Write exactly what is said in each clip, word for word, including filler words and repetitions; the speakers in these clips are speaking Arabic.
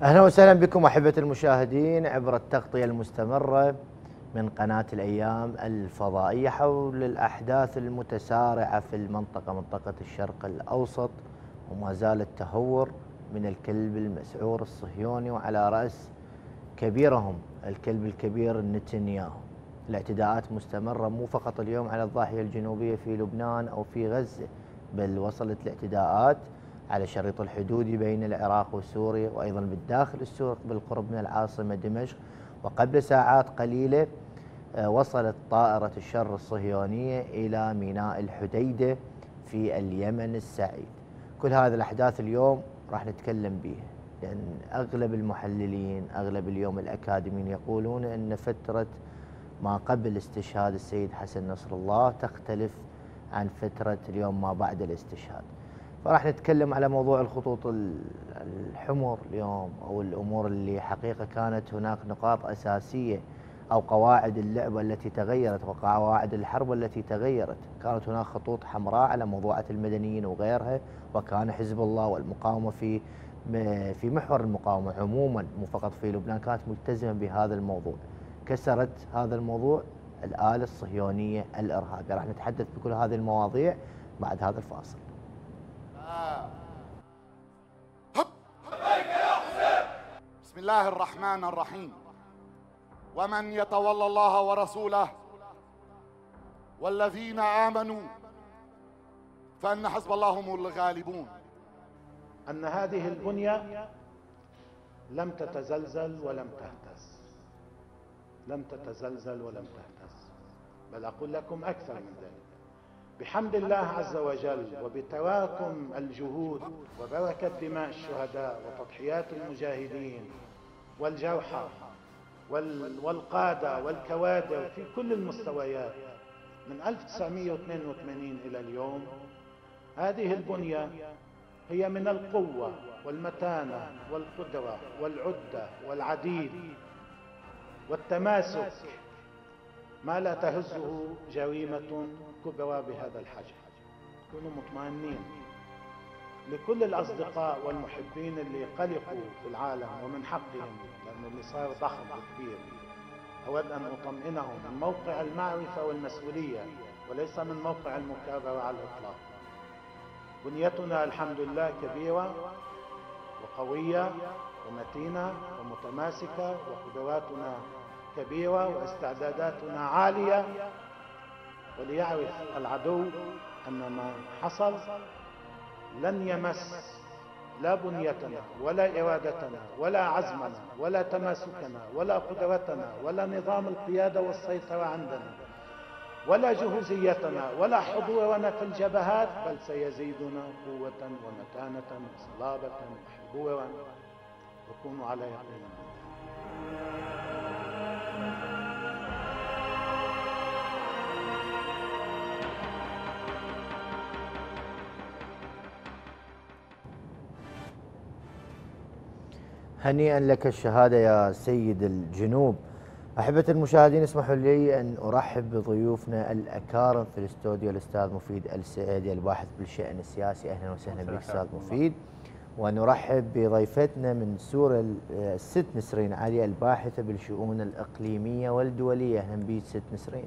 أهلا وسهلا بكم أحبة المشاهدين عبر التغطية المستمرة من قناة الأيام الفضائية حول الأحداث المتسارعة في المنطقة منطقة الشرق الأوسط، وما زال التهور من الكلب المسعور الصهيوني وعلى رأس كبيرهم الكلب الكبير نتنياهو. الاعتداءات مستمرة مو فقط اليوم على الضاحية الجنوبية في لبنان أو في غزة، بل وصلت الاعتداءات على شريط الحدود بين العراق وسوريا وأيضا بالداخل السوري بالقرب من العاصمة دمشق. وقبل ساعات قليلة وصلت طائرة الشر الصهيونية إلى ميناء الحديدة في اليمن السعيد. كل هذه الأحداث اليوم راح نتكلم بيها، لأن أغلب المحللين أغلب اليوم الأكاديميين يقولون أن فترة ما قبل استشهاد السيد حسن نصر الله تختلف عن فترة اليوم ما بعد الاستشهاد. فراح نتكلم على موضوع الخطوط الحمر اليوم، أو الأمور اللي حقيقة كانت هناك نقاط أساسية أو قواعد اللعبة التي تغيرت وقواعد الحرب التي تغيرت. كانت هناك خطوط حمراء على موضوعات المدنيين وغيرها، وكان حزب الله والمقاومة في في محور المقاومة عموما مو فقط في لبنان كانت ملتزمة بهذا الموضوع. كسرت هذا الموضوع الآلة الصهيونية الإرهابية. راح نتحدث بكل هذه المواضيع بعد هذا الفاصل. بسم الله الرحمن الرحيم. ومن يتولى الله ورسوله والذين آمنوا فإن حزب الله هم الغالبون. أن هذه البنية لم تتزلزل ولم تهتز، لم تتزلزل ولم تهتز، بل أقول لكم أكثر من ذلك. بحمد الله عز وجل وبتراكم الجهود وبركة دماء الشهداء وتضحيات المجاهدين والجرحى والقادة والكوادر في كل المستويات من ألف وتسعمئة واثنين وثمانين إلى اليوم، هذه البنية هي من القوة والمتانة والقدرة والعدة والعديد والتماسك ما لا تهزه جريمة كبرى بهذا الحجم. كونوا مطمئنين. لكل الأصدقاء والمحبين اللي قلقوا في العالم ومن حقهم، لأن اللي صار ضخم وكبير، أود أن أطمئنهم من موقع المعرفة والمسؤولية وليس من موقع المكابرة على الإطلاق. بنيتنا الحمد لله كبيرة وقوية ومتينة ومتماسكة، وقدراتنا كبيرة واستعداداتنا عالية. وليعرف العدو أن ما حصل لن يمس لا بنيتنا ولا إرادتنا ولا عزمنا ولا تماسكنا ولا قدرتنا ولا نظام القيادة والسيطرة عندنا ولا جهوزيتنا ولا حضورنا في الجبهات، بل سيزيدنا قوة ومتانة وصلابة وحضورا، وكونوا على يقين. هنيئا لك الشهادة يا سيد الجنوب. أحبة المشاهدين اسمحوا لي أن أرحب بضيوفنا الأكارم في الاستوديو، الأستاذ مفيد السعيدي الباحث بالشأن السياسي. أهلا وسهلا بك أستاذ مفيد. ونرحب بضيفتنا من سوريا الست نسرين علي الباحثة بالشؤون الإقليمية والدولية. أهلا بك ست نسرين.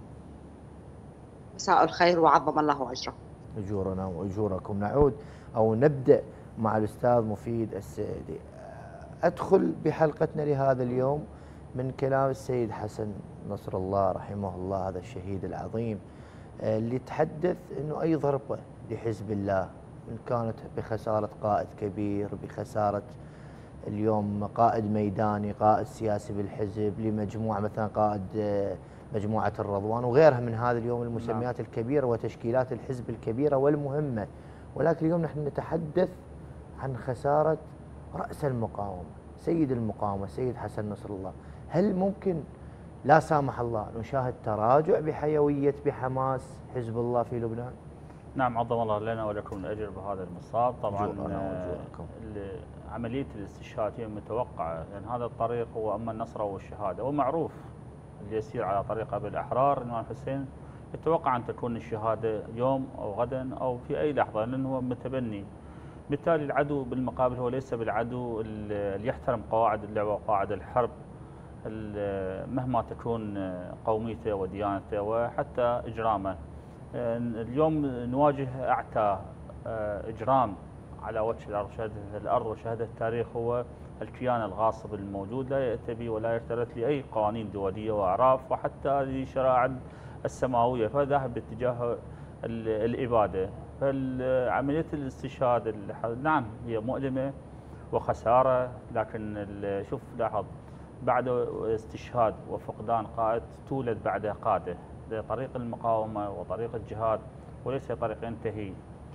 مساء الخير وعظم الله أجره. أجورنا وأجوركم. نعود أو نبدأ مع الأستاذ مفيد السعيدي. أدخل بحلقتنا لهذا اليوم من كلام السيد حسن نصر الله رحمه الله، هذا الشهيد العظيم اللي تحدث أنه أي ضربة لحزب الله، إن كانت بخسارة قائد كبير، بخسارة اليوم قائد ميداني، قائد سياسي بالحزب، لمجموعة مثلا قائد مجموعة الرضوان وغيرها من هذا اليوم المسميات الكبيرة وتشكيلات الحزب الكبيرة والمهمة. ولكن اليوم نحن نتحدث عن خسارة رأس المقاومة، سيد المقاومة سيد حسن نصر الله. هل ممكن لا سامح الله نشاهد تراجع بحيوية بحماس حزب الله في لبنان؟ نعم، عظم الله لنا ولكم الأجر بهذا المصاب. طبعا آه عملية الاستشهاد هي متوقعة، لأن يعني هذا الطريق هو أما النصر والشهادة، ومعروف اللي يسير على طريق أبي الأحرار الإمام الحسين يتوقع أن تكون الشهادة يوم أو غدا أو في أي لحظة، لأنه هو متبني بالتالي العدو بالمقابل هو ليس بالعدو اللي يحترم قواعد اللعبة وقواعد الحرب مهما تكون قوميته وديانته وحتى إجرامه. اليوم نواجه أعتى إجرام على وجه الأرض شهد الأرض وشهد التاريخ هو الكيان الغاصب الموجود، لا يأتي به ولا يرتبط لأي قوانين دولية وأعراف وحتى لشرائع السماوية، فذهب باتجاه الإبادة. فعملية الاستشهاد نعم هي مؤلمة وخسارة، لكن شوف لاحظ بعد استشهاد وفقدان قائد تولد بعده قادة. طريق المقاومة وطريق الجهاد وليس طريق ينتهي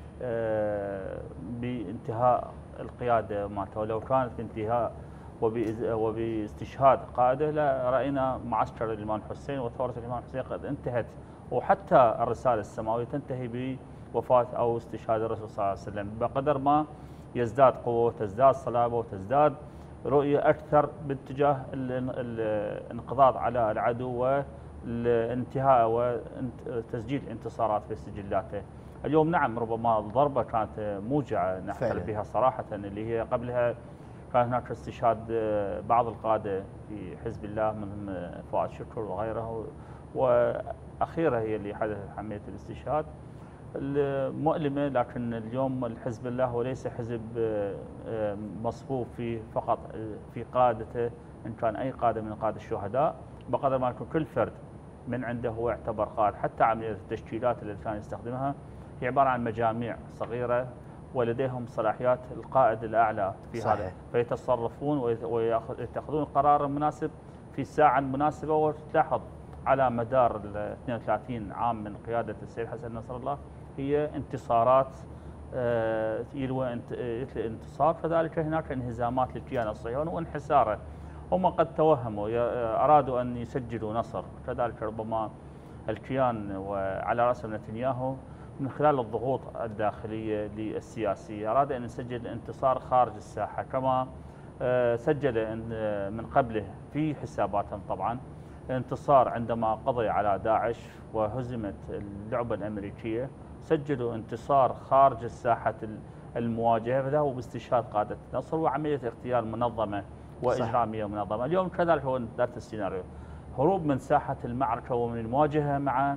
بانتهاء القيادة مالته، لو كانت بانتهاء وباستشهاد قائده لا رأينا معسكر الإمام الحسين وثورة الإمام الحسين قد انتهت، وحتى الرسالة السماوية تنتهي بوفاة أو استشهاد الرسول صلى الله عليه وسلم. بقدر ما يزداد قوة وتزداد صلابة وتزداد رؤية أكثر باتجاه الانقضاض على العدو والانتهاء وتسجيل انتصارات في سجلاته. اليوم نعم ربما الضربة كانت موجعة نعترف بها صراحة، اللي هي قبلها كان هناك استشهاد بعض القادة في حزب الله من فؤاد شكر وغيره، وأخيرا هي اللي حدثت عملية الاستشهاد المؤلمة. لكن اليوم الحزب الله هو ليس حزب مصفوف في فقط في قادته، إن كان أي قادة من قادة الشهداء، بقدر ما يكون كل فرد من عنده هو يعتبر قائد. حتى عملية التشكيلات التي كان يستخدمها هي عبارة عن مجاميع صغيرة ولديهم صلاحيات القائد الأعلى في صحيح. هذا فيتصرفون ويتخذون القرار المناسب في الساعة المناسبة. وتلاحظ على مدار ال اثنين وثلاثين عام من قيادة السيد حسن نصر الله هي انتصارات يلوى انتصار، فذلك هناك انهزامات للكيان الصهيوني وانحساره. هم قد توهموا أرادوا أن يسجلوا نصر، كذلك ربما الكيان وعلى رأسهم نتنياهو من خلال الضغوط الداخلية للسياسية أراد أن يسجل انتصار خارج الساحة، كما سجل من قبله في حساباتهم طبعا انتصار عندما قضي على داعش وهزمت اللعبة الأمريكية، سجلوا انتصار خارج الساحة المواجهة، فذهبوا باستشهاد قادة النصر وعملية اغتيال منظمة وإجرامية منظمة. اليوم كذلك هو ذات السيناريو، هروب من ساحة المعركة ومن المواجهة مع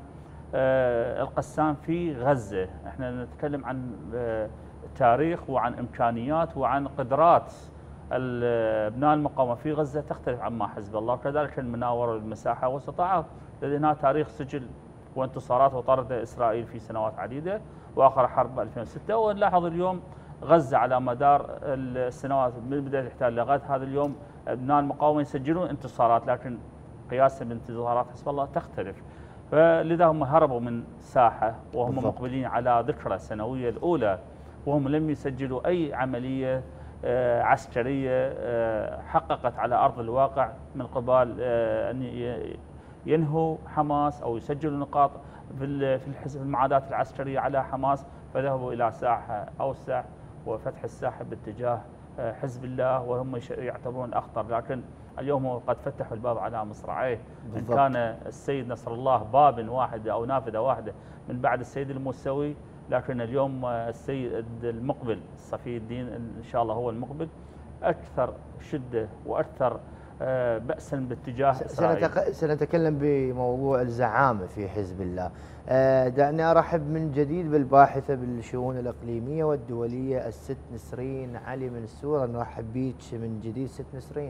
القسام في غزة. احنا نتكلم عن تاريخ وعن إمكانيات وعن قدرات ابناء المقاومة في غزة تختلف عما حزب الله، وكذلك المناورة المساحة، واستطاع لدينا تاريخ سجل وانتصارات وطرد إسرائيل في سنوات عديدة وآخر حرب ألفين وستة. ونلاحظ اليوم غزة على مدار السنوات من بداية الاحتلال لغاية هذا اليوم ابناء المقاومة يسجلون انتصارات، لكن قياسا بانتصارات حزب الله تختلف. فلذا هم هربوا من ساحة وهم بالضبط. مقبلين على ذكرى السنوية الأولى، وهم لم يسجلوا أي عملية عسكرية حققت على أرض الواقع من قبل أن ينهوا حماس أو يسجلوا نقاط في المعادات العسكرية على حماس، فذهبوا إلى ساحة أوسع وفتح الساحة باتجاه حزب الله، وهم يعتبرون أخطر. لكن اليوم قد فتحوا الباب على مصراعيه. إن كان السيد نصر الله باب واحد أو نافذة واحدة من بعد السيد الموسوي، لكن اليوم السيد المقبل صفي الدين إن شاء الله هو المقبل أكثر شدة وأكثر بأسا باتجاه إسرائيل. سنتكلم بموضوع الزعامة في حزب الله. دعني أرحب من جديد بالباحثة بالشؤون الإقليمية والدولية الست نسرين علي من السورة. نرحب بك من جديد ست نسرين.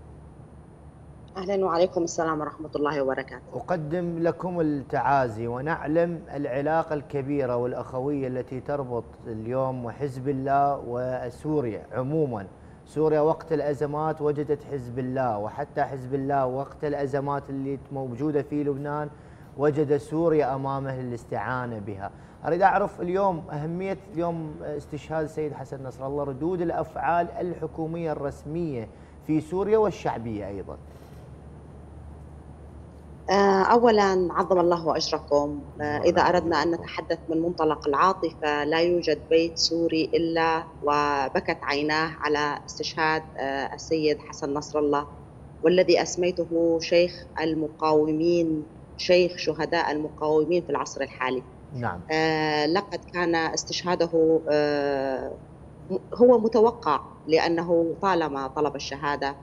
أهلا وعليكم السلام ورحمة الله وبركاته. أقدم لكم التعازي، ونعلم العلاقة الكبيرة والأخوية التي تربط اليوم حزب الله وسوريا عموما. سوريا وقت الأزمات وجدت حزب الله، وحتى حزب الله وقت الأزمات اللي موجودة في لبنان وجد سوريا أمامه للاستعانة بها. أريد أعرف اليوم أهمية اليوم استشهاد السيد حسن نصر الله، ردود الأفعال الحكومية الرسمية في سوريا والشعبية أيضا. أولا عظم الله أجركم. إذا أردنا أن نتحدث من منطلق العاطفة، لا يوجد بيت سوري إلا وبكت عيناه على استشهاد السيد حسن نصر الله، والذي أسميته شيخ المقاومين، شيخ شهداء المقاومين في العصر الحالي. نعم. لقد كان استشهاده هو متوقع لأنه طالما طلب الشهادة،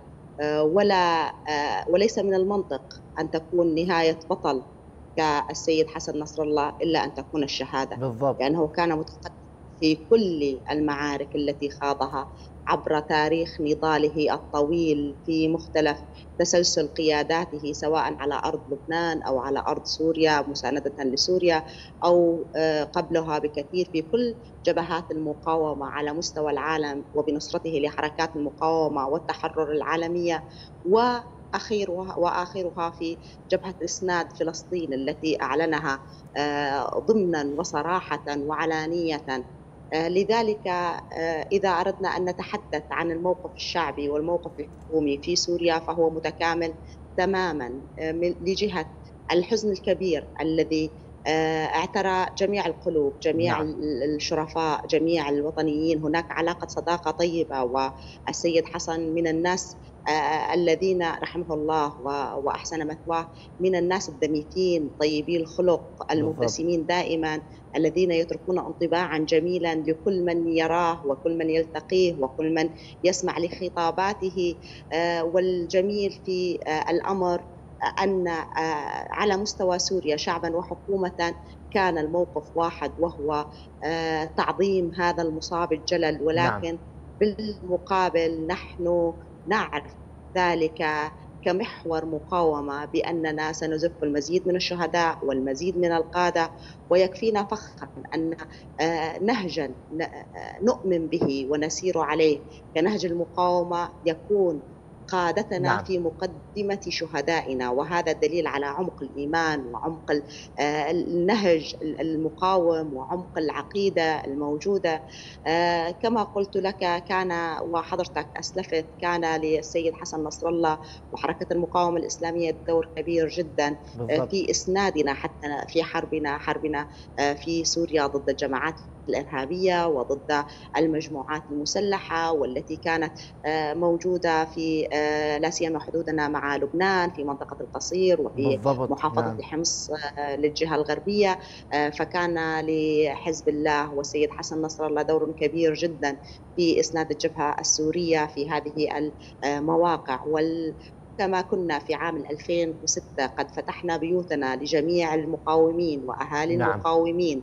ولا وليس من المنطق أن تكون نهاية بطل كالسيد حسن نصر الله إلا أن تكون الشهادة، بالضبط. لأنه كان متقدم في كل المعارك التي خاضها عبر تاريخ نضاله الطويل في مختلف تسلسل قياداته، سواء على أرض لبنان أو على أرض سوريا مساندة لسوريا، أو قبلها بكثير في كل جبهات المقاومة على مستوى العالم وبنصرته لحركات المقاومة والتحرر العالمية، وأخيرها وآخرها في جبهة إسناد فلسطين التي أعلنها ضمنا وصراحة وعلانية. لذلك إذا أردنا أن نتحدث عن الموقف الشعبي والموقف الحكومي في سوريا فهو متكامل تماما لجهة الحزن الكبير الذي اعترى جميع القلوب، جميع نعم. الشرفاء، جميع الوطنيين. هناك علاقة صداقة طيبة، والسيد حسن من الناس الذين رحمه الله وأحسن مثواه، من الناس الدميثين طيبي الخلق المبتسمين دائما، الذين يتركون انطباعا جميلا لكل من يراه وكل من يلتقيه وكل من يسمع لخطاباته. والجميل في الأمر أن على مستوى سوريا شعبا وحكومة كان الموقف واحد، وهو تعظيم هذا المصاب الجلل، ولكن نعم. بالمقابل نحن نعرف ذلك كمحور مقاومة بأننا سنزف المزيد من الشهداء والمزيد من القادة، ويكفينا فخرا أن نهجا نؤمن به ونسير عليه كنهج المقاومة يكون قادتنا نعم. في مقدمة شهدائنا، وهذا دليل على عمق الإيمان وعمق النهج المقاوم وعمق العقيدة الموجودة. كما قلت لك، كان وحضرتك أسلفت، كان للسيد حسن نصر الله وحركة المقاومة الإسلامية دور كبير جدا بالضبط. في إسنادنا حتى في حربنا حربنا في سوريا ضد الجماعات الإرهابية وضد المجموعات المسلحة والتي كانت موجودة في لا سيما حدودنا مع لبنان في منطقة القصير وفي بالضبط. محافظة نعم. حمص للجهة الغربية. فكان لحزب الله والسيد حسن نصر الله دور كبير جدا في إسناد الجبهة السورية في هذه المواقع. وال كما كنا في عام ألفين وستة قد فتحنا بيوتنا لجميع المقاومين وأهالي نعم. المقاومين،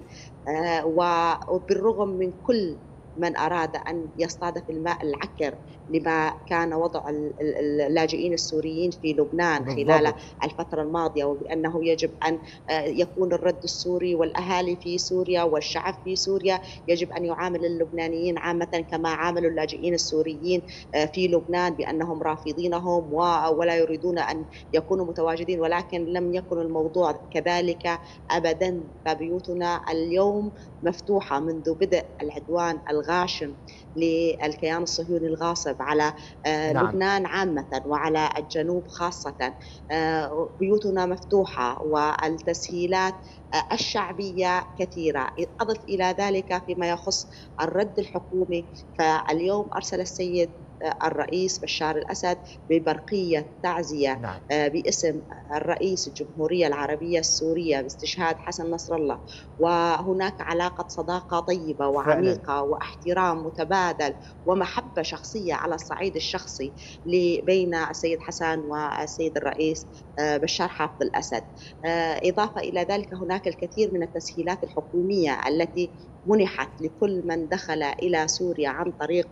وبالرغم من كل من أراد أن يصطاد في الماء العكر لما كان وضع اللاجئين السوريين في لبنان بالضبط. خلال الفترة الماضية، وبأنه يجب أن يكون الرد السوري والأهالي في سوريا والشعب في سوريا يجب أن يعامل اللبنانيين عامة كما عاملوا اللاجئين السوريين في لبنان، بأنهم رافضينهم ولا يريدون أن يكونوا متواجدين، ولكن لم يكن الموضوع كذلك أبدا. فبيوتنا اليوم مفتوحة منذ بدء العدوان الغاشم للكيان الصهيوني الغاصب على نعم. لبنان عامة وعلى الجنوب خاصة. بيوتنا مفتوحة والتسهيلات الشعبية كثيرة. أضف إلى ذلك فيما يخص الرد الحكومي، فاليوم أرسل السيد الرئيس بشار الأسد ببرقية تعزية نعم. باسم الرئيس الجمهورية العربية السورية باستشهاد حسن نصر الله، وهناك علاقة صداقة طيبة وعميقة فعلا. واحترام متبادل ومحبة شخصية على الصعيد الشخصي بين السيد حسن والسيد الرئيس بشار حافظ الأسد. إضافة إلى ذلك هناك الكثير من التسهيلات الحكومية التي منحت لكل من دخل إلى سوريا عن طريق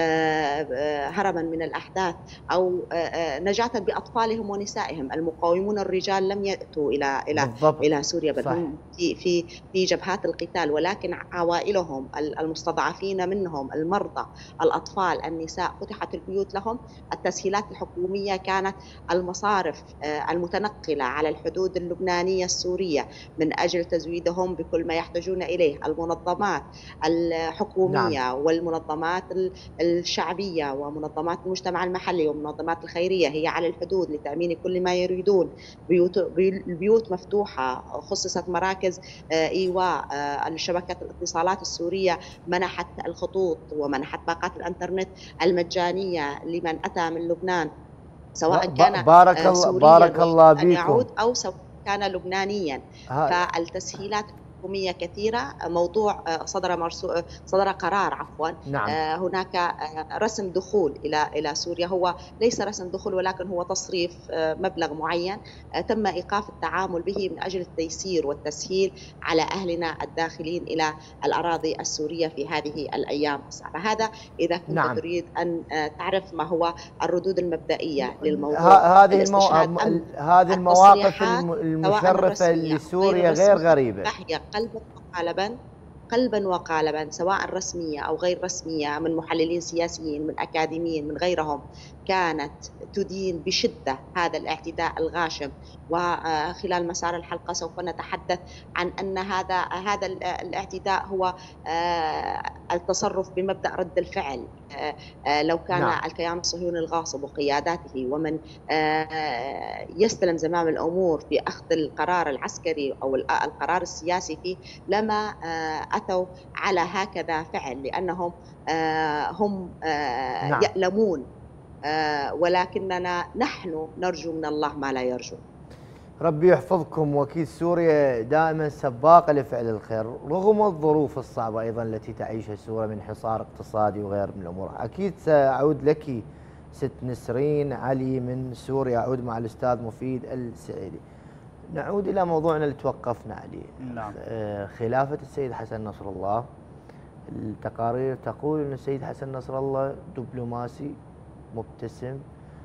هربا من الأحداث أو نجاة بأطفالهم ونسائهم. المقاومون الرجال لم يأتوا إلى إلى إلى سوريا، بل هم في في في جبهات القتال، ولكن عوائلهم المستضعفين منهم، المرضى، الأطفال، النساء، فتحت البيوت لهم. التسهيلات الحكومية كانت المصارف المتنقلة على الحدود اللبنانية السورية من أجل تزويدهم بكل ما يحتاجون إليه، المنظمات الحكومية نعم. والمنظمات الشعبية ومنظمات المجتمع المحلي والمنظمات الخيرية هي على الحدود لتأمين كل ما يريدون. بيوت البيوت مفتوحة، خصصت مراكز إيواء. شبكة الاتصالات السورية منحت الخطوط ومنحت باقات الإنترنت المجانية لمن أتى من لبنان، سواء كان بارك الله بارك الله بكم أو سواء كان لبنانيا. فالتسهيلات حكومية كثيرة. موضوع صدر مرسو صدر قرار عفوا نعم. هناك رسم دخول إلى إلى سوريا، هو ليس رسم دخول ولكن هو تصريف مبلغ معين تم إيقاف التعامل به من أجل التيسير والتسهيل على أهلنا الداخلين إلى الأراضي السورية في هذه الأيام الصعبة. هذا إذا كنت نعم. تريد أن تعرف ما هو الردود المبدئية للموضوع. هذه المو... هذه المواقف المشرفة لسوريا غير غريبة، هي قلبا وقالبا قلبا وقالبا سواء رسمية أو غير رسمية، من محللين سياسيين، من أكاديميين، من غيرهم، كانت تدين بشدة هذا الاعتداء الغاشم. وخلال مسار الحلقة سوف نتحدث عن أن هذا هذا الاعتداء هو التصرف بمبدأ رد الفعل. لو كان نعم. الكيان الصهيوني الغاصب وقياداته ومن يستلم زمام الأمور في أخذ القرار العسكري أو القرار السياسي فيه لما أتوا على هكذا فعل، لأنهم هم نعم. يألمون، ولكننا نحن نرجو من الله ما لا يرجو. ربي يحفظكم. وكيل سوريا دائما سباقة لفعل الخير رغم الظروف الصعبة أيضا التي تعيشها سوريا من حصار اقتصادي وغير من الأمور. أكيد سأعود لك ست نسرين علي من سوريا، أعود مع الأستاذ مفيد السعيدي. نعود إلى موضوعنا اللي توقفنا عليه. نعم. خلافة السيد حسن نصر الله، التقارير تقول أن السيد حسن نصر الله دبلوماسي مبتسم،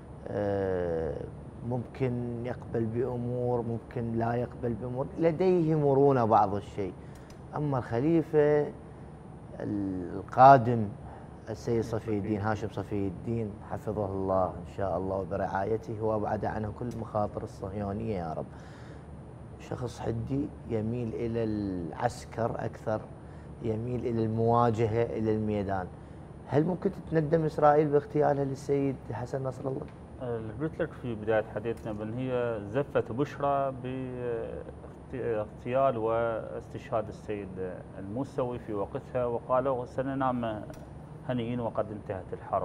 ممكن يقبل بأمور، ممكن لا يقبل بأمور، لديه مرونة بعض الشيء. أما الخليفة القادم السيد صفي الدين هاشم صفي الدين حفظه الله إن شاء الله وبرعايته وأبعد عنه كل مخاطر الصهيونية يا رب، شخص حدي يميل إلى العسكر أكثر، يميل إلى المواجهة إلى الميدان. هل ممكن تتندم إسرائيل باغتيالها للسيد حسن نصر الله؟ قلت لك في بداية حديثنا بأن هي زفت بشرى باغتيال واستشهاد السيد الموسوي في وقتها، وقالوا سننام هنيئين وقد انتهت الحرب.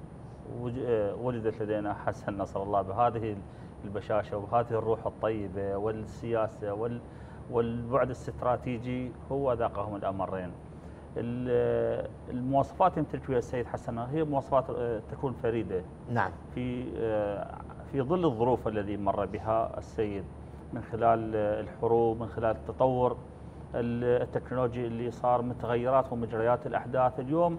وجدت لدينا حسن نصر الله بهذه البشاشة وبهذه الروح الطيبة والسياسة والبعد الاستراتيجي، هو ذاقهم الأمرين. المواصفات يمتلكها السيد حسن هي مواصفات تكون فريدة. نعم. في في ظل الظروف الذي مر بها السيد من خلال الحروب، من خلال التطور التكنولوجي اللي صار، من تغيرات ومجريات الأحداث اليوم،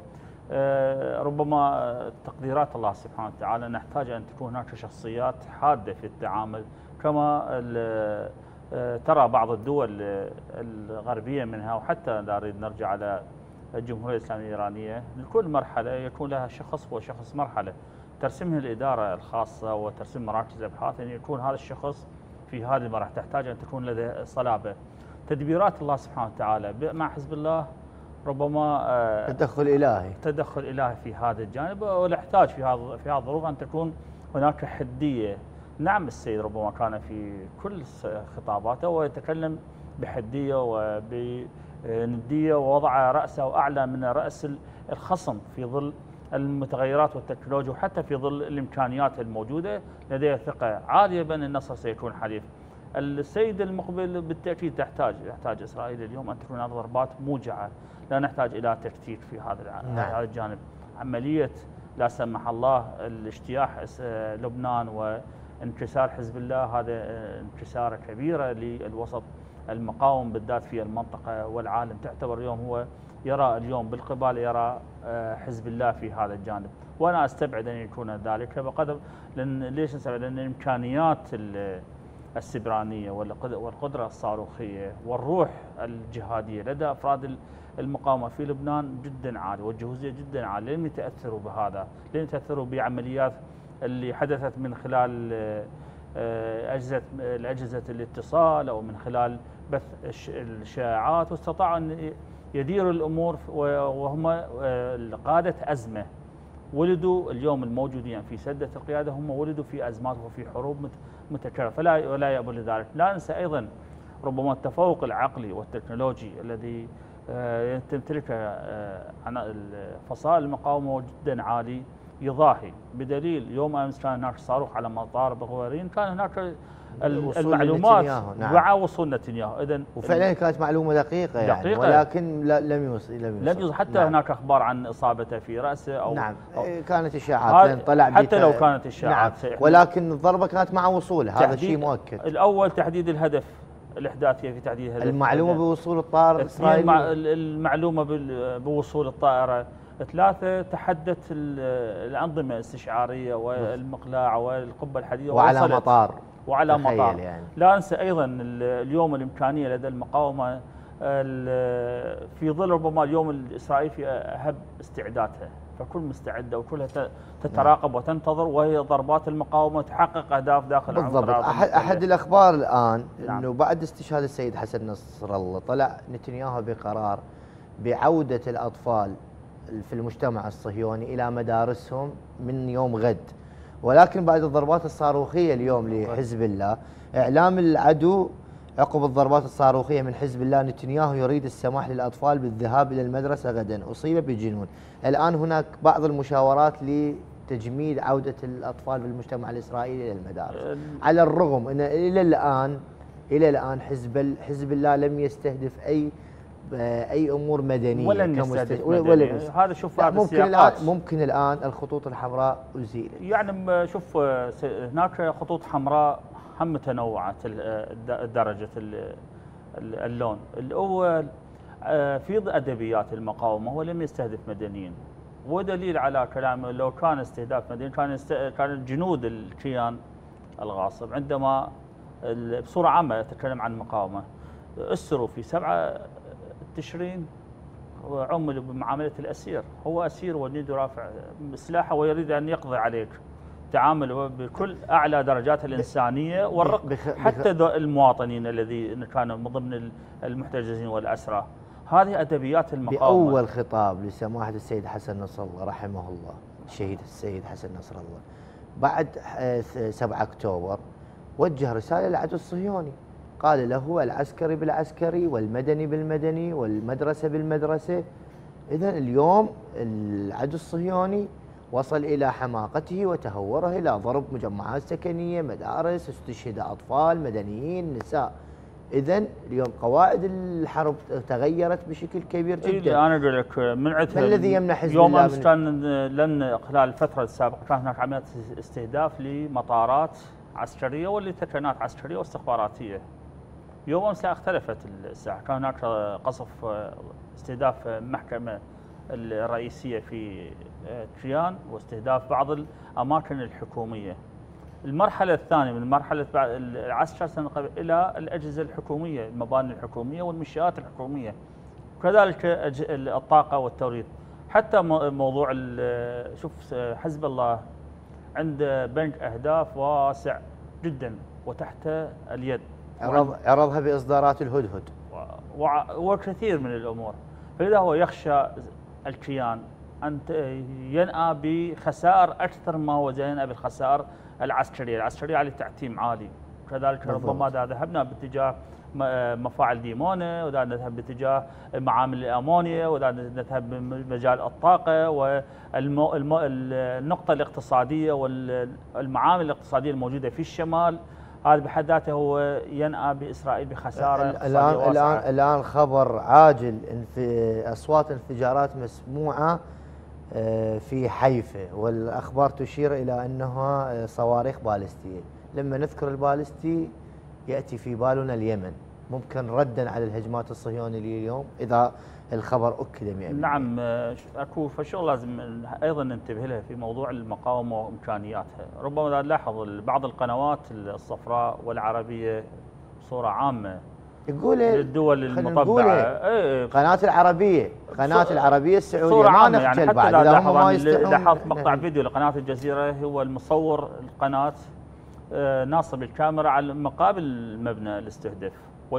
ربما تقديرات الله سبحانه وتعالى نحتاج أن تكون هناك شخصيات حادة في التعامل، كما ترى بعض الدول الغربية منها، وحتى لا نريد نرجع على الجمهورية الإسلامية الإيرانية، لكل مرحلة يكون لها شخص وشخص مرحلة ترسمها الإدارة الخاصة وترسم مراكز أبحاث، أن يكون هذا الشخص في هذه المراحل تحتاج أن تكون لديه صلابة. تدبيرات الله سبحانه وتعالى مع حزب الله ربما تدخل إلهي تدخل إلهي في هذا الجانب، ونحتاج في هذا في هذه الظروف أن تكون هناك حدية. نعم السيد ربما كان في كل خطاباته ويتكلم بحدية وبندية، ووضع رأسه أعلى من رأس الخصم في ظل المتغيرات والتكنولوجيا، وحتى في ظل الإمكانيات الموجودة لديه ثقة عالية بأن النصر سيكون حليف. السيد المقبل بالتأكيد تحتاج يحتاج إسرائيل اليوم أن تكون هذه ضربات موجعة، لا نحتاج إلى تكتيك في هذا نعم. هذا الجانب. عملية لا سمح الله الاجتياح لبنان وانكسار حزب الله، هذا انكسارة كبيرة للوسط المقاوم بالذات في المنطقة والعالم. تعتبر اليوم هو يرى اليوم بالقبال يرى حزب الله في هذا الجانب، وأنا أستبعد أن يكون ذلك بقدر، لأن ليش نستبعد؟ لأن الإمكانيات السبرانية والقدرة الصاروخية والروح الجهادية لدى أفراد المقاومة في لبنان جدا عالية، والجهوزية جدا عالية، لن يتأثروا بهذا، لن يتأثروا بعمليات اللي حدثت من خلال أجهزة الأجهزة الاتصال أو من خلال بث الشائعات، واستطاعوا أن يديروا الأمور وهم قادة أزمة. ولدوا اليوم الموجودين في سدة القيادة هم ولدوا في أزمات وفي حروب متكررة، فلا ولا يأبوا لذلك. لا ننسى أيضا ربما التفوق العقلي والتكنولوجي الذي تمتلكه فصائل المقاومة جدا عالي، يضاهي، بدليل يوم امس كان هناك صاروخ على مطار بغوارين، كان هناك المعلومات نعم. مع وصول نتنياهو. اذا وفعلا كانت معلومه دقيقه, يعني دقيقة ولكن لم يوصل لم يوصل, لم يوصل حتى نعم. هناك اخبار عن اصابته في راسه او نعم أو كانت اشاعات لان طلع حتى لو كانت اشاعات. نعم. ولكن الضربه كانت مع وصوله، هذا الشيء مؤكد. الاول تحديد الهدف الاحداثيه في تحديد الهدف، المعلومه بوصول الطائره الاسرائيلي، المعلومه بوصول الطائره. ثلاثه تحدث الانظمه الاستشعاريه والمقلاع والقبه الحديديه وعلى مطار وعلى مطار يعني. لا انسى ايضا اليوم الامكانيه لدى المقاومه في ظل ربما اليوم الاسرائيلي في اهب استعدادها، فكل مستعده وكلها تتراقب وتنتظر، وهي ضربات المقاومه تحقق اهداف داخل بالضبط. احد احد الاخبار الان نعم. انه بعد استشهاد السيد حسن نصر الله طلع نتنياهو بقرار بعوده الاطفال في المجتمع الصهيوني الى مدارسهم من يوم غد، ولكن بعد الضربات الصاروخيه اليوم لحزب الله، اعلام العدو عقب الضربات الصاروخيه من حزب الله، نتنياهو يريد السماح للاطفال بالذهاب الى المدرسه غدا، اصيب بجنون. الان هناك بعض المشاورات لتجميد عوده الاطفال بالمجتمع الاسرائيلي الى المدارس، على الرغم ان الى الان الى الان حزب حزب الله لم يستهدف اي اي امور مدنيه ولن يستهدف مدني. هذا شوف هذا ممكن الان ممكن الان الخطوط الحمراء ازيلت، يعني شوف هناك خطوط حمراء هم متنوعه درجه اللون. الاول في ادبيات المقاومه هو لم يستهدف مدنيين، ودليل على كلامه لو كان استهداف مدني كان كان الجنود الكيان الغاصب عندما بصوره عامه اتكلم عن المقاومه اسروا في سبعة تشرين وعملوا بمعامله الاسير، هو اسير ويريد رافع سلاحه ويريد ان يقضي عليك، تعامل بكل اعلى درجات الانسانيه والرق حتى المواطنين الذين كانوا من ضمن المحتجزين والاسرى. هذه ادبيات المقاومه. باول خطاب لسماحه السيد حسن نصر الله رحمه الله، الشهيد السيد حسن نصر الله، بعد سبعة أكتوبر وجه رساله للعدو الصهيوني، قال له العسكري بالعسكري والمدني بالمدني والمدرسه بالمدرسه. اذا اليوم العدو الصهيوني وصل إلى حماقته وتهوره إلى ضرب مجمعات سكنية، مدارس، استشهد أطفال، مدنيين، نساء. إذن اليوم قواعد الحرب تغيرت بشكل كبير جدا. إيه أنا أقول لك من عدها ما الذي يمنع حزب يوم الله أمس كان لن خلال الفترة السابقة كان هناك عمليات استهداف لمطارات عسكرية والتكنات عسكرية واستخباراتية. يوم أمس اختلفت الساحة، كان هناك قصف استهداف محكمة الرئيسية في كيان واستهداف بعض الأماكن الحكومية. المرحلة الثانية من مرحلة العسكر سنقل إلى الأجهزة الحكومية، المباني الحكومية والمنشآت الحكومية، وكذلك الطاقة والتوريد. حتى موضوع شوف حزب الله عنده بنك أهداف واسع جدا وتحت اليد، عرض عرضها بإصدارات الهدهد وكثير من الأمور. فلذا هو يخشى الكيان أن ينأى بخسائر أكثر ما هو ينأى بالخسائر العسكرية، العسكرية على تعتيم عالي. كذلك ربما إذا ذهبنا باتجاه مفاعل ديمونة، وإذا نذهب باتجاه معامل الأمونيا، وإذا نذهب بمجال الطاقة والنقطة الاقتصادية والمعامل الاقتصادية الموجودة في الشمال، هذا بحد ذاته هو ينأى بإسرائيل بخسارة الآن الآن الآن خبر عاجل في أصوات انفجارات مسموعة في حيفا، والأخبار تشير إلى أنها صواريخ باليستية. لما نذكر الباليستي يأتي في بالنا اليمن، ممكن ردا على الهجمات الصهيونية اليوم إذا الخبر أكد مئة بالمئة. نعم اكو فشغل لازم ايضا ننتبه له في موضوع المقاومه وامكانياتها. ربما نلاحظ بعض القنوات الصفراء والعربيه بصوره عامه يقول الدول المطبعه ايه قناه العربيه قناه العربيه السعوديه ما نخجل يعني بعد اذا هم ما يستحون. لاحظت مقطع فيديو لقناه الجزيره، هو المصور القناه ناصب الكاميرا على مقابل المبنى الاستهداف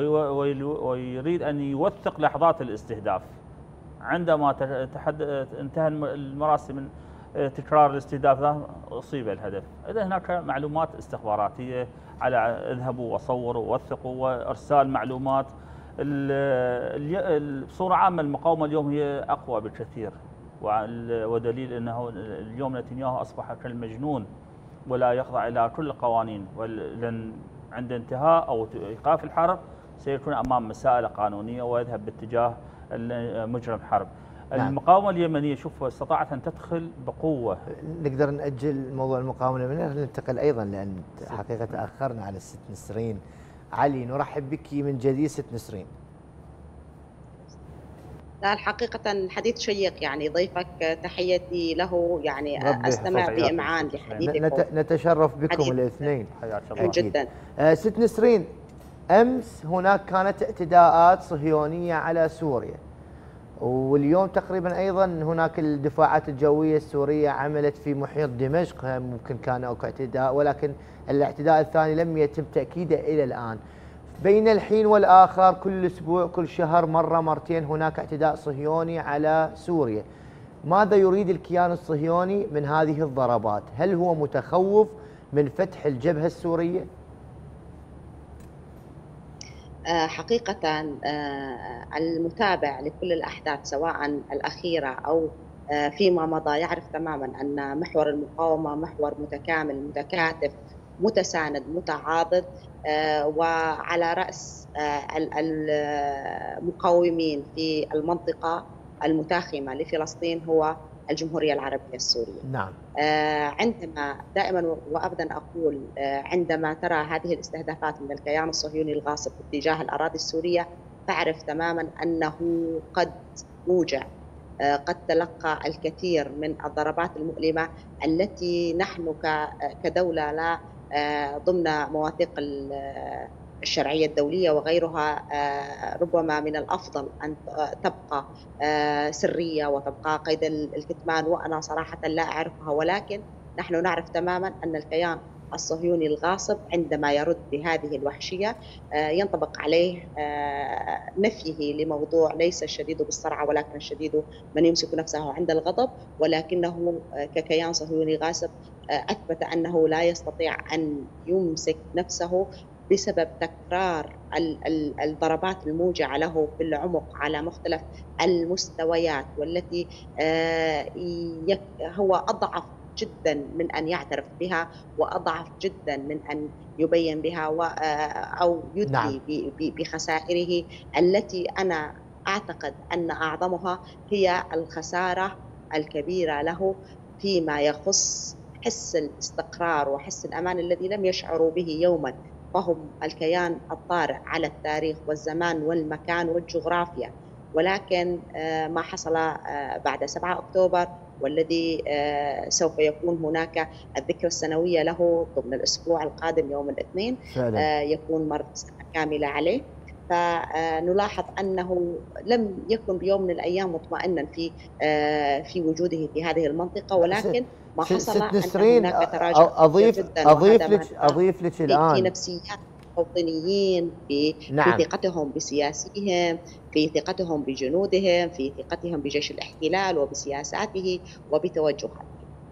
ويريد ان يوثق لحظات الاستهداف. عندما انتهى المراسم من تكرار الاستهداف ذا اصيب الهدف. اذا هناك معلومات استخباراتيه على اذهبوا وصوروا ووثقوا وارسال معلومات. بصوره عامه المقاومه اليوم هي اقوى بكثير، ودليل أنه اليوم نتنياهو أصبح كالمجنون ولا يخضع إلى كل القوانين، لأن عند انتهاء أو إيقاف الحرب سيكون أمام مسائل قانونية ويذهب باتجاه مجرم حرب. نعم. المقاومة اليمنية شوف استطاعت أن تدخل بقوة. نقدر نأجل موضوع المقاومة اليمنية، ننتقل أيضا لأن حقيقة تأخرنا على الست نسرين. علي نرحب بك من جديد ست نسرين. لا الحقيقة الحديث شيق، يعني ضيفك تحياتي له، يعني أستمع بإمعان لحديثكم. نتشرف بكم الاثنين جدا. آه ست نسرين، أمس هناك كانت اعتداءات صهيونية على سوريا، واليوم تقريبا أيضا هناك الدفاعات الجوية السورية عملت في محيط دمشق، ممكن كان أو اعتداء، ولكن الاعتداء الثاني لم يتم تأكيده إلى الآن. بين الحين والآخر كل أسبوع كل شهر مرة مرتين هناك اعتداء صهيوني على سوريا. ماذا يريد الكيان الصهيوني من هذه الضربات؟ هل هو متخوف من فتح الجبهة السورية؟ حقيقة المتابع لكل الأحداث سواء الأخيرة أو فيما مضى يعرف تماما أن محور المقاومة محور متكامل متكاتف متساند متعاضد، وعلى رأس المقاومين في المنطقة المتاخمة لفلسطين هو الجمهورية العربية السورية. نعم. عندما دائما وأبدا أقول عندما ترى هذه الاستهدافات من الكيان الصهيوني الغاصب اتجاه الأراضي السورية فاعرف تماما أنه قد موجع، قد تلقى الكثير من الضربات المؤلمة التي نحن كدولة لا ضمن مواثيق الشرعية الدولية وغيرها ربما من الأفضل أن تبقى سرية وتبقى قيد الكتمان، وأنا صراحة لا أعرفها، ولكن نحن نعرف تماما أن الكيان الصهيوني الغاصب عندما يرد بهذه الوحشية ينطبق عليه نفيه لموضوع ليس الشديد بالصرعة ولكن الشديد من يمسك نفسه عند الغضب، ولكنه ككيان صهيوني غاصب أثبت أنه لا يستطيع أن يمسك نفسه بسبب تكرار الضربات الموجعة له في العمق على مختلف المستويات، والتي هو أضعف جدا من أن يعترف بها وأضعف جدا من أن يبين بها أو يدلي نعم. بخسائره التي أنا أعتقد أن أعظمها هي الخسارة الكبيرة له فيما يخص حس الاستقرار وحس الأمان الذي لم يشعروا به يوما، فهم الكيان الطارئ على التاريخ والزمان والمكان والجغرافيا. ولكن ما حصل بعد سبعة أكتوبر والذي سوف يكون هناك الذكرى السنوية له ضمن الأسبوع القادم يوم الاثنين يكون مرة سنة كاملة عليه، فنلاحظ أنه لم يكن بيوم من الأيام مطمئنا في في وجوده في هذه المنطقة، ولكن ما حصل أن هناك تراجع أضيف جدا أضيف لك أضيف لك الآن في نفسيات المواطنيين، في, نعم. في ثقتهم بسياسيهم، في ثقتهم بجنودهم، في ثقتهم بجيش الاحتلال وبسياساته وبتوجهاته.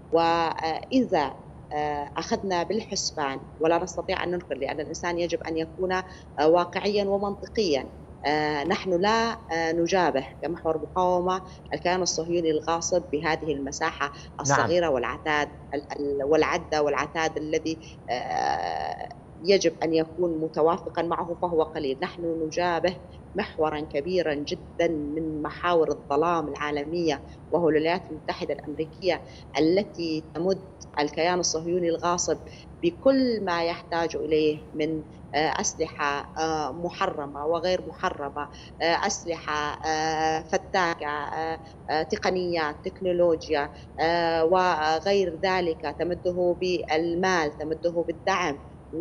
وإذا أخذنا بالحسبان ولا نستطيع أن ننكر، لأن الإنسان يجب أن يكون واقعيا ومنطقيا، نحن لا نجابه كمحور مقاومة الكيان الصهيوني الغاصب بهذه المساحة الصغيرة نعم. والعتاد والعدة والعتاد الذي يجب أن يكون متوافقا معه فهو قليل. نحن نجابه محورا كبيرا جدا من محاور الظلام العالمية وهو الولايات المتحدة الأمريكية التي تمد الكيان الصهيوني الغاصب بكل ما يحتاج إليه من أسلحة محرمة وغير محرمة، أسلحة فتاكة، تقنيات، تكنولوجيا وغير ذلك، تمده بالمال، تمده بالدعم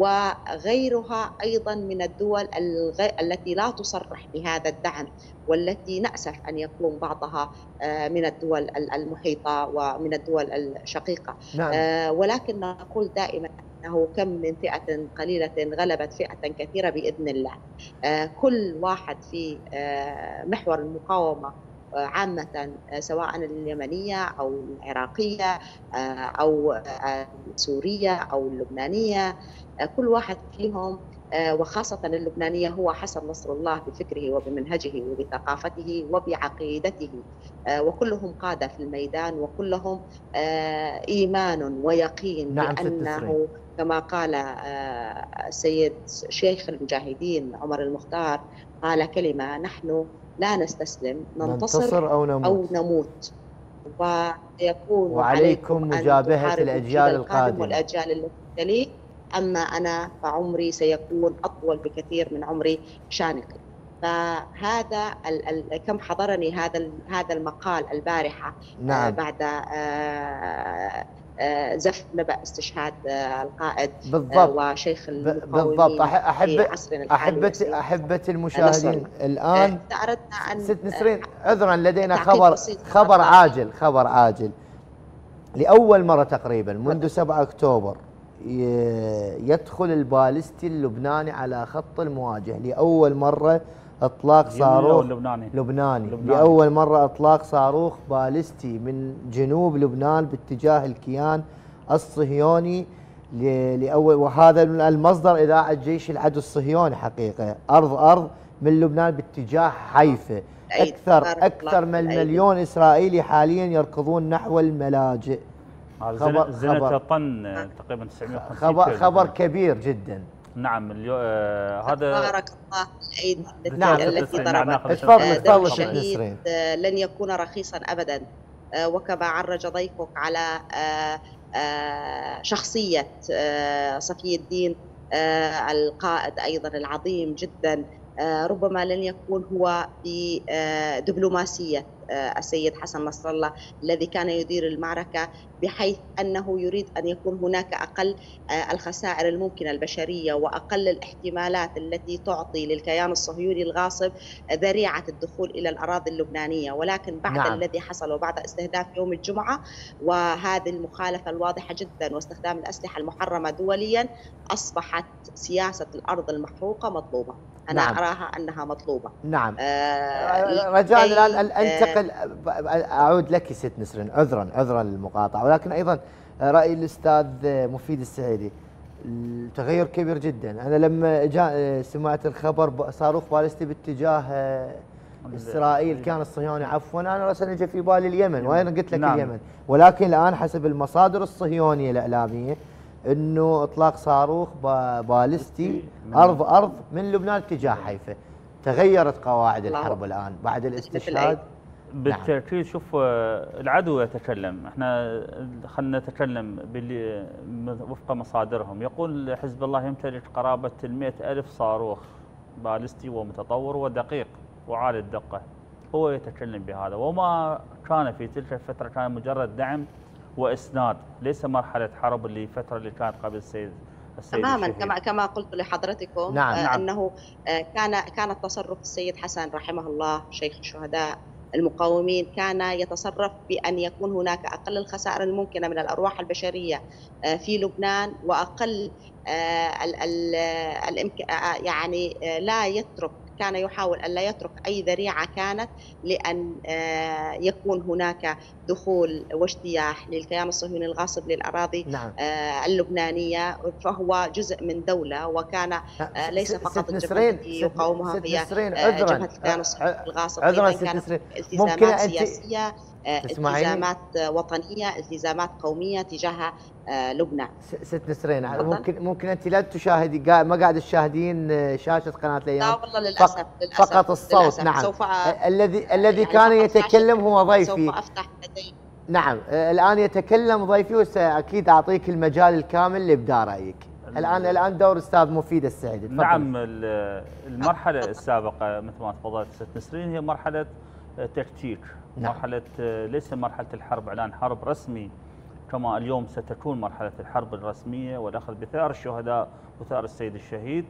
وغيرها أيضا من الدول التي لا تصرح بهذا الدعم والتي نأسف أن يكون بعضها من الدول المحيطة ومن الدول الشقيقة. نعم. ولكن نقول دائما أنه كم من فئة قليلة غلبت فئة كثيرة بإذن الله. كل واحد في محور المقاومة عامة سواء اليمنية أو العراقية أو السورية أو اللبنانية، كل واحد فيهم وخاصة اللبنانية هو حسن نصر الله بفكره وبمنهجه وبثقافته وبعقيدته، وكلهم قادة في الميدان، وكلهم إيمان ويقين نعم بأنه كما قال السيد شيخ المجاهدين عمر المختار، قال كلمة: نحن لا نستسلم، ننتصر, ننتصر أو نموت, أو نموت ويكون وعليكم مجابهة الأجيال القادمة والأجيال التي تليه. أما أنا فعمري سيكون أطول بكثير من عمري شانقي. فهذا ال ال كم حضرني هذا هذا المقال البارحة. نعم. آه بعد آه آه زف نبأ استشهاد آه القائد بالضبط. آه وشيخ المقاومين بالضبط. أحب في عصرنا الحالي. أحبت أحبة المشاهدين الآن آه أردنا أن ست نسرين عذرا لدينا خبر خبر عاجل خبر عاجل لأول مرة تقريبا منذ سبعة أكتوبر يدخل البالستي اللبناني على خط المواجهة. لأول مرة اطلاق صاروخ لبناني. لبناني. لبناني لأول مرة اطلاق صاروخ بالستي من جنوب لبنان باتجاه الكيان الصهيوني لأول، وهذا المصدر إذاعة جيش العدو الصهيوني حقيقة، أرض أرض من لبنان باتجاه حيفا. أكثر أكثر من مليون إسرائيلي حاليا يركضون نحو الملاجئ. خبر زنة طن تقريبا تسعمئة وخمسين خبر, خبر كبير جدا. نعم آه هذا بارك الله الأيدي التي, نعم. التي ضربت. تفضل دم الشهيد لن يكون رخيصا أبدا. آه وكما عرج ضيفك على آه آه شخصية آه صفي الدين آه القائد أيضا العظيم جدا، آه ربما لن يكون هو بدبلوماسية آه السيد حسن نصر الله الذي كان يدير المعركة، بحيث أنه يريد أن يكون هناك أقل آه الخسائر الممكنة البشرية وأقل الاحتمالات التي تعطي للكيان الصهيوني الغاصب ذريعة الدخول إلى الأراضي اللبنانية. ولكن بعد نعم. الذي حصل وبعد استهداف يوم الجمعة وهذه المخالفة الواضحة جدا واستخدام الأسلحة المحرمة دوليا، أصبحت سياسة الأرض المحروقة مطلوبة. أنا نعم. أراها أنها مطلوبة. نعم. آه رجاء الآن أنتقل أعود لك ست نسرين، عذرا عذرا للمقاطعة، ولكن أيضا رأي الأستاذ مفيد السعيدي. التغير كبير جدا. أنا لما جاء سمعت الخبر صاروخ بالستي باتجاه إسرائيل كان الصهيوني عفوا، أنا رأسا جاء في بالي اليمن، وأنا قلت لك نعم. اليمن، ولكن الآن حسب المصادر الصهيونية الإعلامية انه اطلاق صاروخ بالستي ارض ارض من لبنان اتجاه حيفا. تغيرت قواعد الحرب الان بعد الاستشهاد. بالتاكيد. نعم. شوف العدو يتكلم، احنا خلينا نتكلم باللي وفق مصادرهم. يقول حزب الله يمتلك قرابه المئة ألف صاروخ بالستي ومتطور ودقيق وعالي الدقه. هو يتكلم بهذا، وما كان في تلك الفتره كان مجرد دعم واسناد، ليس مرحله حرب اللي فتره اللي كانت قبل السيد السيد تماما الشهيد. كما كما قلت لحضرتكم. نعم. آه نعم. انه آه كان كان التصرف السيد حسن رحمه الله شيخ الشهداء المقاومين كان يتصرف بأن يكون هناك أقل الخسائر الممكنة من الأرواح البشرية آه في لبنان، وأقل آه ال ال الإمك... آه يعني آه لا يترك كان يحاول أن لا يترك أي ذريعة كانت لأن يكون هناك دخول واجتياح للكيان الصهيوني الغاصب للأراضي نعم. اللبنانية. فهو جزء من دولة، وكان ليس فقط الجبهة التي يقاومها هي جبهة الكيان الصهيوني الغاصب، أيضا كانت التزامات سياسية، التزامات وطنية، التزامات قومية تجاه لبنان. ست نسرين، ممكن ممكن انت لا تشاهدي ما قاعد تشاهدين شاشه قناه الايام؟ لا والله للاسف للاسف فقط الصوت. للأسف. نعم. سوف الذي الذي يعني كان يتكلم هو ضيفي. سوف افتح لدي. نعم الان يتكلم ضيفي، وساكيد اعطيك المجال الكامل لابداء رايك. الان الان دور استاذ مفيد السعيدي. نعم. المرحله السابقه مثل ما تفضلت ست نسرين هي مرحله تكتيك. نعم. مرحله ليس مرحله الحرب، اعلان حرب رسمي كما اليوم ستكون مرحلة الحرب الرسمية والأخذ بثأر الشهداء وثأر السيد الشهيد،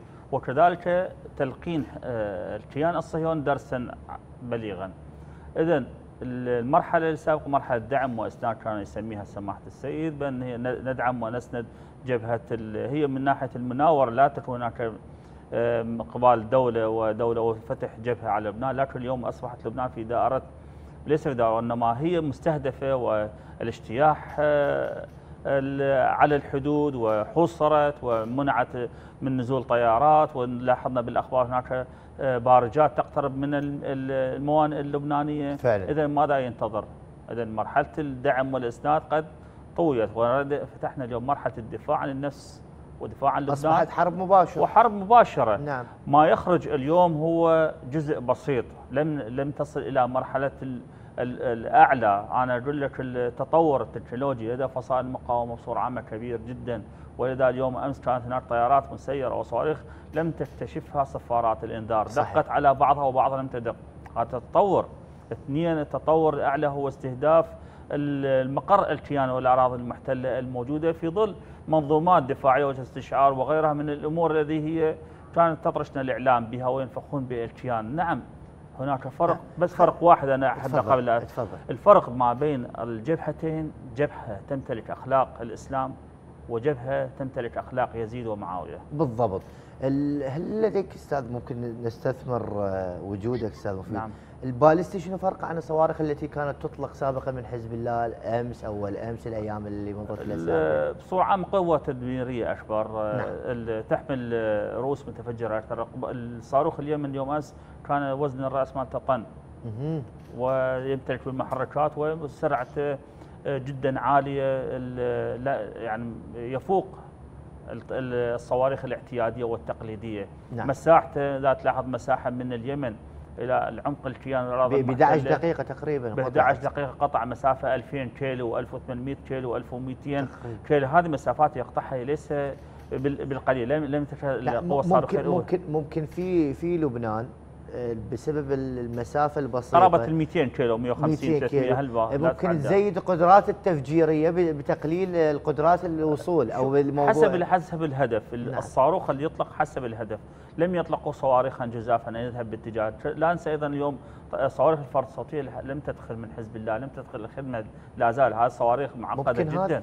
وكذلك تلقين الكيان الصهيوني درسا بليغا. إذن المرحلة السابقة مرحلة دعم وإسناد كان يسميها سماحة السيد، بأن ندعم ونسند جبهة هي من ناحية المناورة، لا تكون هناك قبال دولة ودولة وفتح جبهة على لبنان، لكن اليوم أصبحت لبنان في دائرة، ليس في دائرة، إنما هي مستهدفة، والاجتياح على الحدود وحوصرت ومنعت من نزول طيارات، ولاحظنا بالاخبار هناك بارجات تقترب من الموانئ اللبنانيه فعلا. اذا ماذا ينتظر؟ اذا مرحله الدعم والاسناد قد طويت، وفتحنا اليوم مرحله الدفاع عن النفس ودفاع عن لبنان، اصبحت حرب مباشره وحرب مباشره. نعم. ما يخرج اليوم هو جزء بسيط، لم لم تصل الى مرحله الاعلى. انا اقول لك التطور التكنولوجي لدى فصائل المقاومه بصوره عامه كبير جدا، ولذا اليوم امس كانت هناك طيارات مسيره وصواريخ لم تكتشفها صفارات الانذار، صحيح. دقت على بعضها وبعضها لم تدق. هذا التطور. اثنين، التطور الاعلى هو استهداف المقر الكيان والاراضي المحتله الموجوده في ظل منظومات دفاعيه واستشعار وغيرها من الامور التي هي كانت تطرشنا الاعلام بها وينفخون بالكيان. نعم هناك فرق، بس فرق واحد انا احب قبل اتفضل. الفرق ما بين الجبهتين، جبهه تمتلك اخلاق الاسلام وجبهه تمتلك اخلاق يزيد ومعاويه. بالضبط. هل لديك استاذ ممكن نستثمر وجودك استاذ مفيد؟ نعم. البالستي شنو فرق عن الصواريخ التي كانت تطلق سابقا من حزب الله الامس او الامس الايام اللي مضت الاسابيع؟ بصوره عامه قوه تدميريه اكبر. نعم. تحمل رؤوس متفجره. الصاروخ اليمن يوم امس كان وزن الراس مالته طن، ويمتلك بالمحركات وسرعته جدا عاليه، لا يعني يفوق الصواريخ الاعتياديه والتقليديه. نعم. مساحته لا تلاحظ مساحه من اليمن الى العمق الكيان الاراضي ب احد عشر دقيقه تقريبا، ب احد عشر دقيقه قطع مسافه ألفين كيلو وألف وثمانمئة كيلو وألف ومئتين كيلو. هذه مسافات يقطعها ليس بالقليل، لم لم تشهد القوه الصاروخيه ممكن ممكن ممكن في في لبنان بسبب المسافه البسيطه قرابه ال مئتين كيلو مئة وخمسين ثلاثمئة هلبا ممكن تزيد القدرات التفجيريه بتقليل القدرات الوصول او الموضوع حسب حسب الهدف. نعم. الصاروخ اللي يطلق حسب الهدف، لم يطلقوا صواريخا جزافا يذهب باتجاه. لا ننسى ايضا اليوم صواريخ الفرد الصوتيه لم تدخل من حزب الله، لم تدخل الخدمه، لا زال هذه الصواريخ معقده جدا.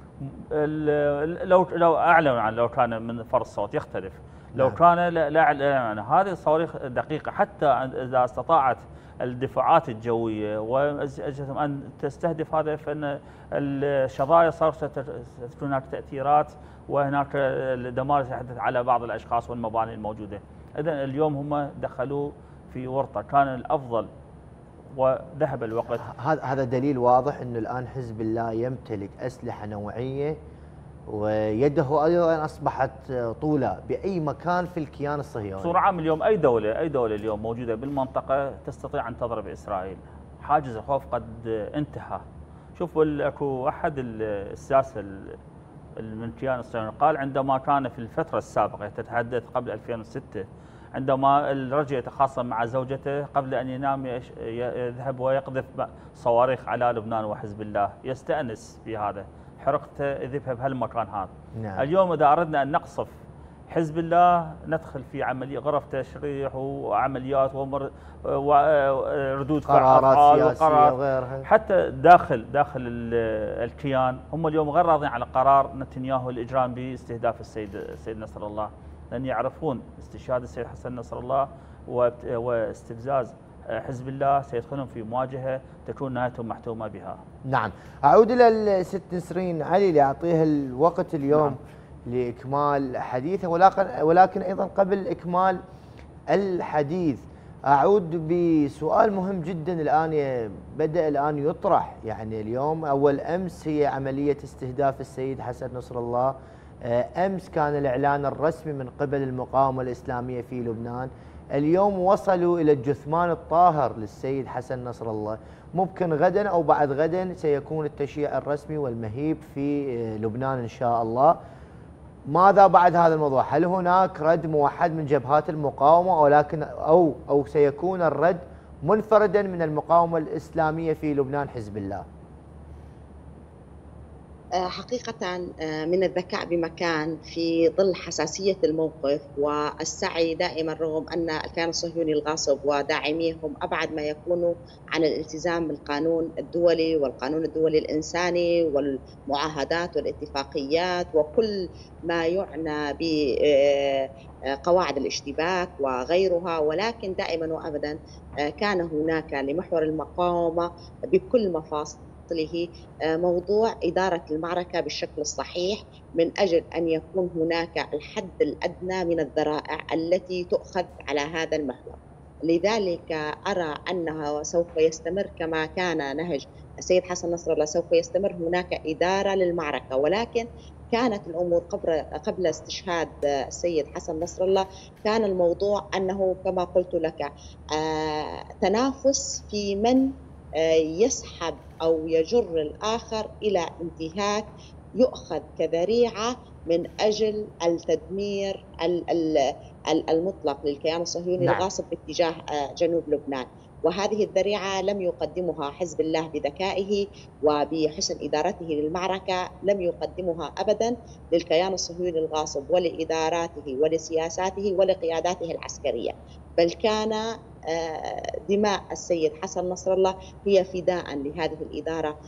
لو لو اعلنوا عن لو كان من فرد الصوت يختلف. لو نعم. كان لا, لا يعني هذه الصواريخ دقيقه، حتى اذا استطاعت الدفاعات الجويه واجهزتهم ان تستهدف هذا، فان الشظايا صار ستكون هناك تاثيرات وهناك دمار سيحدث على بعض الاشخاص والمباني الموجوده. اذا اليوم هم دخلوا في ورطه، كان الافضل وذهب الوقت. هذا هذا دليل واضح انه الان حزب الله يمتلك اسلحه نوعيه ويده ايضا اصبحت طولة باي مكان في الكيان الصهيوني. بصوره عامه اليوم اي دوله اي دوله اليوم موجوده بالمنطقه تستطيع ان تضرب اسرائيل. حاجز الخوف قد انتهى. شوفوا اكو احد الساسه من الكيان الصهيوني قال عندما كان في الفتره السابقه تتحدث قبل ألفين وستة، عندما الرجل يتخاصم مع زوجته قبل ان ينام يذهب ويقذف صواريخ على لبنان وحزب الله، يستانس في هذا. حرقت اذهب بهالمكان هذا. نعم. اليوم اذا اردنا ان نقصف حزب الله ندخل في عمليه غرف تشريح وعمليات وردود فعل وقرارات وغيرها. حتى داخل داخل الكيان هم اليوم غير راضين على قرار نتنياهو الاجرام باستهداف السيد السيد نصر الله، لان يعرفون استشهاد السيد حسن نصر الله واستفزاز حزب الله سيدخلون في مواجهه تكون نهايتهم محتومه بها. نعم. اعود الى الست نسرين علي لاعطيها الوقت اليوم. نعم. لاكمال حديثه، ولكن ولكن ايضا قبل اكمال الحديث اعود بسؤال مهم جدا الان بدا الان يطرح. يعني اليوم اول امس هي عمليه استهداف السيد حسن نصر الله، امس كان الاعلان الرسمي من قبل المقاومه الاسلاميه في لبنان، اليوم وصلوا الى الجثمان الطاهر للسيد حسن نصر الله. ممكن غدا او بعد غدا سيكون التشييع الرسمي والمهيب في لبنان ان شاء الله. ماذا بعد هذا الموضوع؟ هل هناك رد موحد من جبهات المقاومه ولكن او او سيكون الرد منفردا من المقاومه الاسلاميه في لبنان حزب الله؟ حقيقة من الذكاء بمكان في ظل حساسية الموقف والسعي دائما رغم أن الكيان الصهيوني الغاصب وداعميه هم أبعد ما يكونوا عن الالتزام بالقانون الدولي والقانون الدولي الإنساني والمعاهدات والاتفاقيات وكل ما يعنى بقواعد الاشتباك وغيرها، ولكن دائما وأبدا كان هناك لمحور المقاومة بكل مفاصل تعطله موضوع إدارة المعركة بالشكل الصحيح، من أجل أن يكون هناك الحد الأدنى من الذرائع التي تؤخذ على هذا المحور. لذلك أرى أنه سوف يستمر كما كان نهج السيد حسن نصر الله، سوف يستمر هناك إدارة للمعركة، ولكن كانت الأمور قبل قبل استشهاد السيد حسن نصر الله كان الموضوع أنه كما قلت لك تنافس في من يسحب أو يجر الآخر إلى انتهاك، يؤخذ كذريعة من أجل التدمير المطلق للكيان الصهيوني نعم. الغاصب باتجاه جنوب لبنان. وهذه الذريعة لم يقدمها حزب الله بذكائه وبحسن إدارته للمعركة، لم يقدمها أبدا للكيان الصهيوني الغاصب ولإداراته ولسياساته ولقياداته العسكرية، بل كان دماء السيد حسن نصر الله هي فداء لهذه الإدارة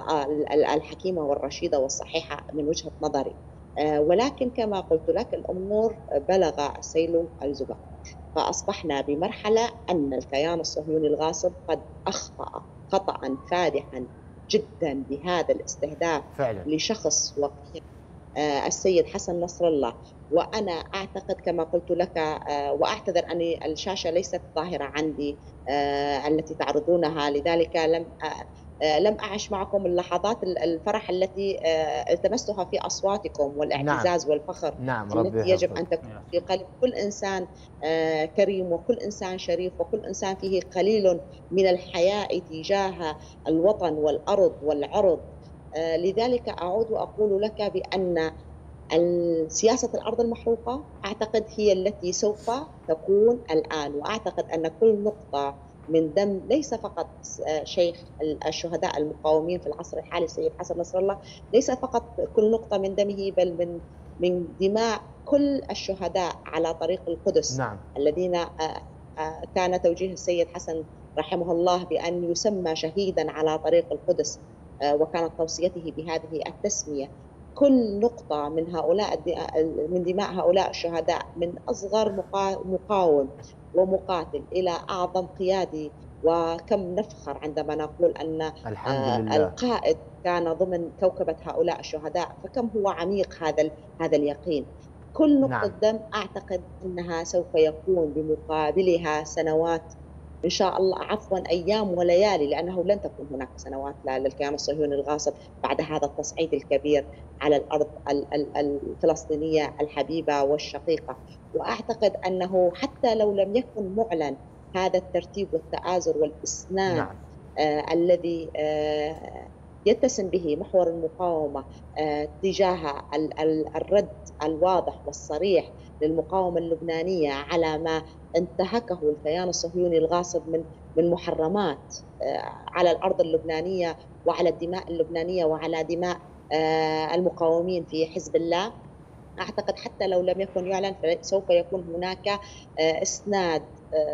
الحكيمة والرشيدة والصحيحة من وجهة نظري. ولكن كما قلت لك الأمور بلغ السيل الزبق، فأصبحنا بمرحلة أن الكيان الصهيوني الغاصب قد أخطأ خطأ فادحا جدا بهذا الاستهداف فعلا لشخص وقيم السيد حسن نصر الله. وأنا أعتقد كما قلت لك، وأعتذر أن الشاشة ليست ظاهرة عندي التي تعرضونها، لذلك لم لم أعش معكم اللحظات الفرح التي التمستها في أصواتكم والاعتزاز نعم. والفخر نعم. التي يجب أن تكون في قلب كل إنسان كريم وكل إنسان شريف وكل إنسان فيه قليل من الحياء تجاه الوطن والأرض والعرض. لذلك أعود وأقول لك بأن سياسة الأرض المحروقة أعتقد هي التي سوف تكون الآن، وأعتقد أن كل نقطة من دم ليس فقط شيخ الشهداء المقاومين في العصر الحالي السيد حسن نصر الله، ليس فقط كل نقطة من دمه، بل من من دماء كل الشهداء على طريق القدس نعم. الذين كان توجيه السيد حسن رحمه الله بأن يسمى شهيدا على طريق القدس، وكانت توصيته بهذه التسمية. كل نقطة من هؤلاء من دماء هؤلاء الشهداء، من أصغر مقاوم ومقاتل إلى أعظم قيادي، وكم نفخر عندما نقول أن القائد كان ضمن كوكبة هؤلاء الشهداء، فكم هو عميق هذا هذا اليقين. كل نقطة نعم. دم أعتقد أنها سوف يكون بمقابلها سنوات إن شاء الله، عفوا أيام وليالي، لأنه لن تكون هناك سنوات للكيان الصهيوني الغاصب بعد هذا التصعيد الكبير على الأرض الفلسطينية الحبيبة والشقيقة. وأعتقد أنه حتى لو لم يكن معلن هذا الترتيب والتآزر والإسناد نعم. آه الذي آه يتسم به محور المقاومة آه تجاه الرد الواضح والصريح للمقاومة اللبنانية على ما انتهكه الكيان الصهيوني الغاصب من من محرمات على الأرض اللبنانية وعلى الدماء اللبنانية وعلى دماء المقاومين في حزب الله. أعتقد حتى لو لم يكن يعلن فسوف يكون هناك إسناد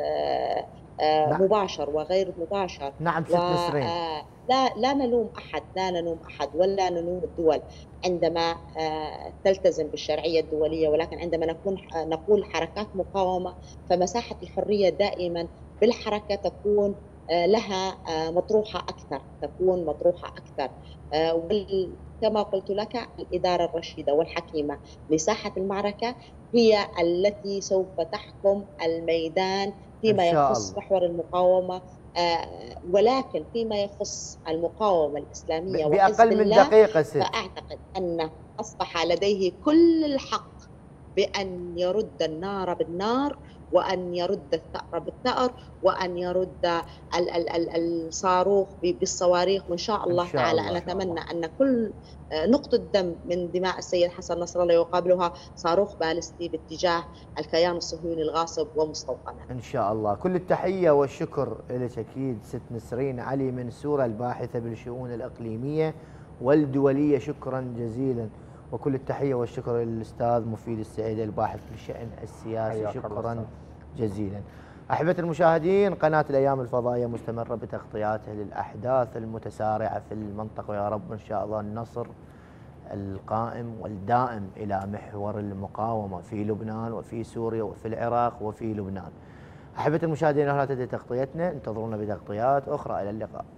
مباشر وغير مباشر. نعم ست نسرين. لا لا نلوم أحد، لا نلوم أحد ولا نلوم الدول عندما تلتزم بالشرعية الدولية، ولكن عندما نكون نقول حركات مقاومة فمساحة الحرية دائما بالحركة تكون لها مطروحة أكثر، تكون مطروحة أكثر. كما قلت لك الإدارة الرشيدة والحكيمة لساحة المعركة هي التي سوف تحكم الميدان فيما يخص محور المقاومة، آه ولكن فيما يخص المقاومة الإسلامية بأقل من دقيقة ست، فأعتقد أن أصبح لديه كل الحق بأن يرد النار بالنار، وأن يرد الثأر بالثأر، وأن يرد ال ال ال الصاروخ بالصواريخ. وإن شاء الله إن شاء تعالى الله أنا أتمنى أن كل نقطة دم من دماء السيد حسن نصر الله يقابلها صاروخ بالستي باتجاه الكيان الصهيوني الغاصب ومستوطنه. إن شاء الله. كل التحية والشكر لك أكيد ست نسرين علي منسورة الباحثة بالشؤون الإقليمية والدولية، شكرا جزيلا. وكل التحية والشكر للأستاذ مفيد السعيدي الباحث بالشأن السياسي، شكرا جزيلا. أحبة المشاهدين، قناة الأيام الفضائية مستمرة بتغطياتها للأحداث المتسارعة في المنطقة، ويا رب إن شاء الله النصر القائم والدائم إلى محور المقاومة في لبنان وفي سوريا وفي العراق وفي لبنان. أحبة المشاهدين، هنا تنتهي تغطيتنا، انتظرونا بتغطيات أخرى، إلى اللقاء.